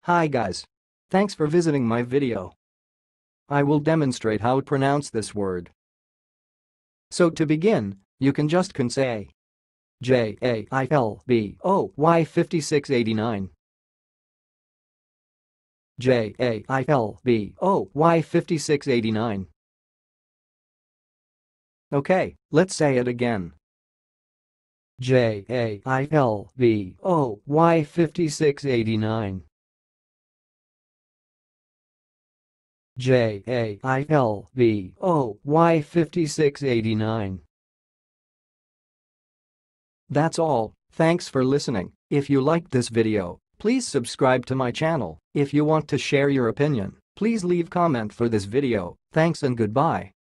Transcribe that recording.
Hi guys. Thanks for visiting my video. I will demonstrate how to pronounce this word. So to begin, you can say JAILBOY5689. JAILBOY5689. Okay, let's say it again. JAILBOY5689. JAILBOY5689. That's all, thanks for listening. If you liked this video, please subscribe to my channel. If you want to share your opinion, please leave comment for this video. Thanks and goodbye.